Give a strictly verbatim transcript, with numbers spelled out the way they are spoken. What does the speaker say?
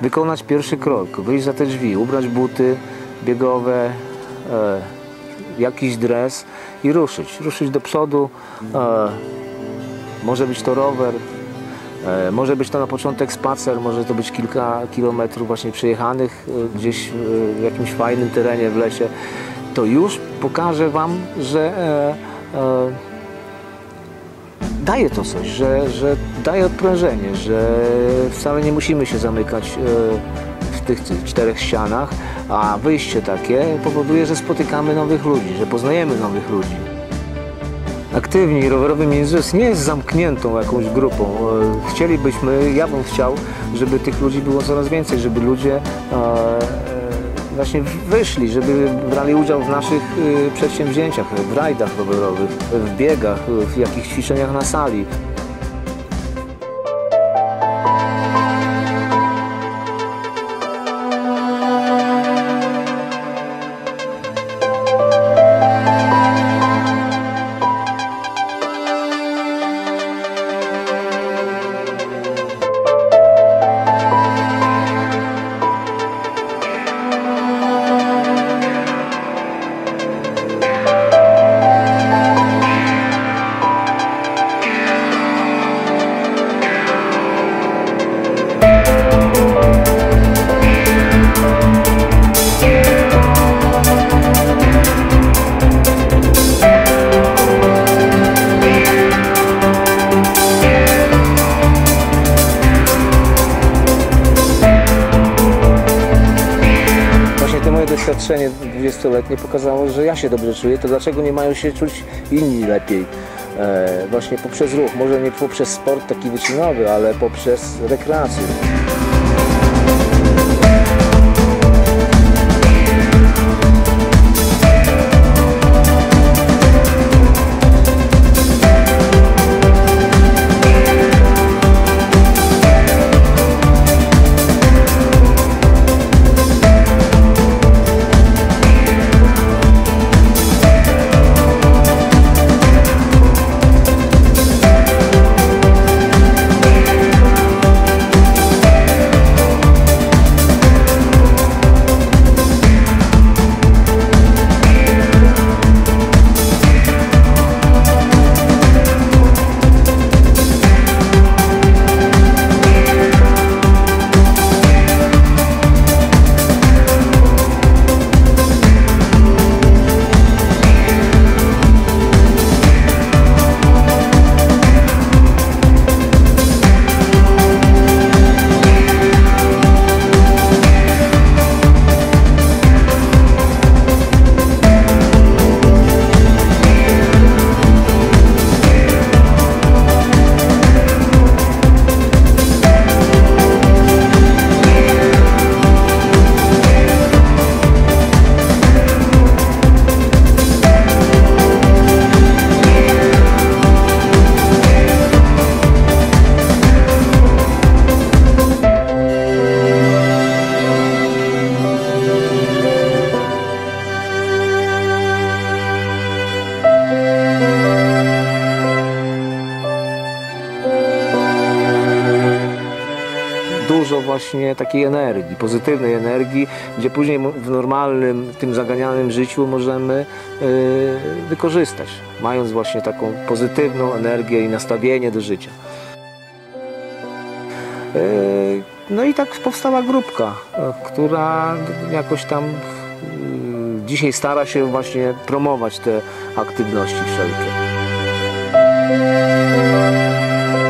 wykonać pierwszy krok, wyjść za te drzwi, ubrać buty biegowe, e, jakiś dres i ruszyć, ruszyć do przodu. E, może być to rower, e, może być to na początek spacer, może to być kilka kilometrów właśnie przejechanych e, gdzieś w jakimś fajnym terenie w lesie. To już pokaże wam, że e, e, daje to coś, że, że daje odprężenie, że wcale nie musimy się zamykać w tych czterech ścianach, a wyjście takie powoduje, że spotykamy nowych ludzi, że poznajemy nowych ludzi. Aktywni rowerowy Minzus nie jest zamkniętą jakąś grupą. Chcielibyśmy, ja bym chciał, żeby tych ludzi było coraz więcej, żeby ludzie właśnie wyszli, żeby brali udział w naszych przedsięwzięciach, w rajdach rowerowych, w biegach, w jakichś ćwiczeniach na sali. Doświadczenie dwudziestoletnie pokazało, że ja się dobrze czuję, to dlaczego nie mają się czuć inni lepiej? E, właśnie poprzez ruch, może nie poprzez sport taki wyczynowy, ale poprzez rekreację. Dużo właśnie takiej energii, pozytywnej energii, gdzie później w normalnym, tym zaganianym życiu możemy yy, wykorzystać, mając właśnie taką pozytywną energię i nastawienie do życia. Yy, no i tak powstała grupka, która jakoś tam yy, dzisiaj stara się właśnie promować te aktywności wszelkie.